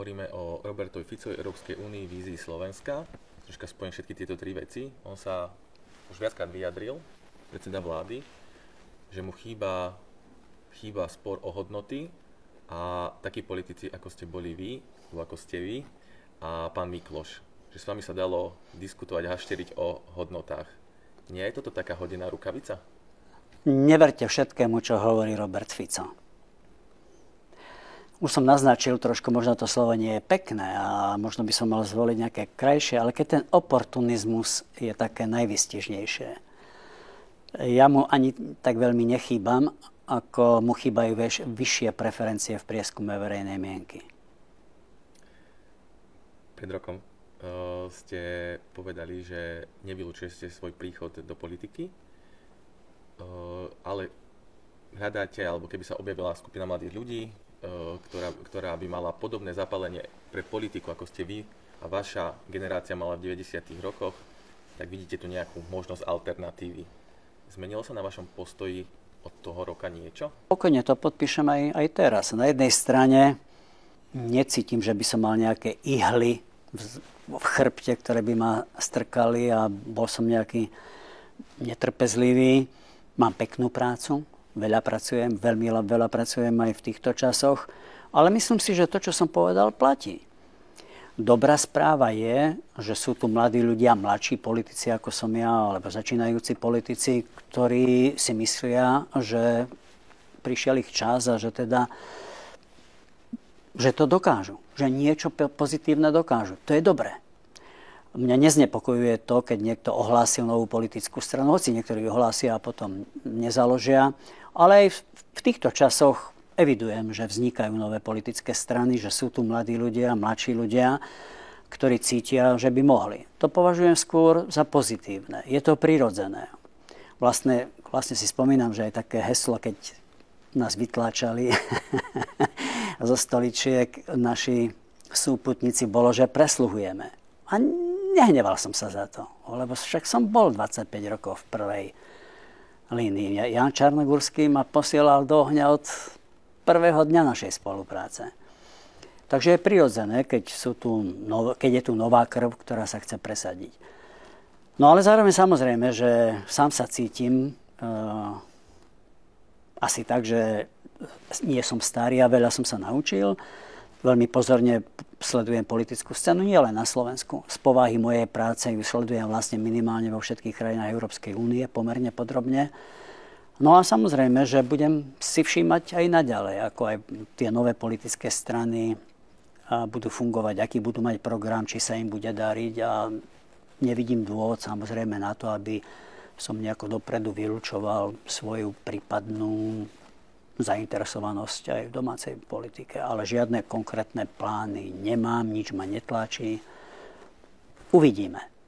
Hovoríme o Robertovi Ficovi, Európskej únii, vízii Slovenska. Troška spojím všetky tieto tri veci. On sa už viackrát vyjadril, predseda vlády, že mu chýba spor o hodnoty a takí politici, ako ste boli vy, alebo ako ste vy a pán Mikloš. Že s vami sa dalo diskutovať a hašteriť o hodnotách. Nie je toto taká hodená rukavica? Neverte všetkému, čo hovorí Robert Fico. Už som naznačil trošku, možno to slovo nie je pekné a možno by som mal zvoliť nejaké krajšie, ale keď ten oportunizmus je také najvystižnejšie. Ja mu ani tak veľmi nechýbam, ako mu chýbajú vyššie preferencie v prieskume verejnej mienky. Pred rokom ste povedali, že nevylučujete svoj príchod do politiky, ale hľadáte, alebo keby sa objavila skupina mladých ľudí, ktorá by mala podobné zapálenie pre politiku, ako ste vy a vaša generácia mala v 90. rokoch, tak vidíte tu nejakú možnosť alternatívy. Zmenilo sa na vašom postoji od toho roka niečo? Pokojne to podpíšem aj teraz. Na jednej strane necítim, že by som mal nejaké ihly v chrbte, ktoré by ma strkali a bol som nejaký netrpezlivý. Mám peknú prácu. Veľa pracujem, veľmi veľa pracujem aj v týchto časoch, ale myslím si, že to, čo som povedal, platí. Dobrá správa je, že sú tu mladí ľudia, mladší politici ako som ja, alebo začínajúci politici, ktorí si myslia, že prišiel ich čas a že to dokážu, že niečo pozitívne dokážu. To je dobré. Mňa neznepokojuje to, keď niekto ohlásil novú politickú stranu, hoci niektorí ohlásia a potom nezaložia. Ale aj v týchto časoch evidujem, že vznikajú nové politické strany, že sú tu mladí ľudia, mladší ľudia, ktorí cítia, že by mohli. To považujem skôr za pozitívne. Je to prirodzené. Vlastne si spomínam, že aj také heslo, keď nás vytláčali zo stoličiek naši súputníci, bolo, že presluhujeme. A nehneval som sa za to, lebo však som bol 25 rokov v prvej línii. Jan Čarnogurský ma posielal do ohňa od prvého dňa našej spolupráce. Takže je prirodzené, keď je tu nová krv, ktorá sa chce presadiť. No ale zároveň samozrejme, že sám sa cítim asi tak, že nie som starý a veľa som sa naučil. Veľmi pozorne sledujem politickú scénu, nie len na Slovensku. Z povahy mojej práce ju sledujem vlastne minimálne vo všetkých krajinách Európskej únie, pomerne podrobne. No a samozrejme, že budem si všímať aj naďalej, ako aj tie nové politické strany budú fungovať, aký budú mať program, či sa im bude dariť a nevidím dôvod samozrejme na to, aby som nejako dopredu vylučoval svoju prípadnú zainteresovanosť aj v domácej politike, ale žiadne konkrétne plány nemám, nič ma netlačí. Uvidíme.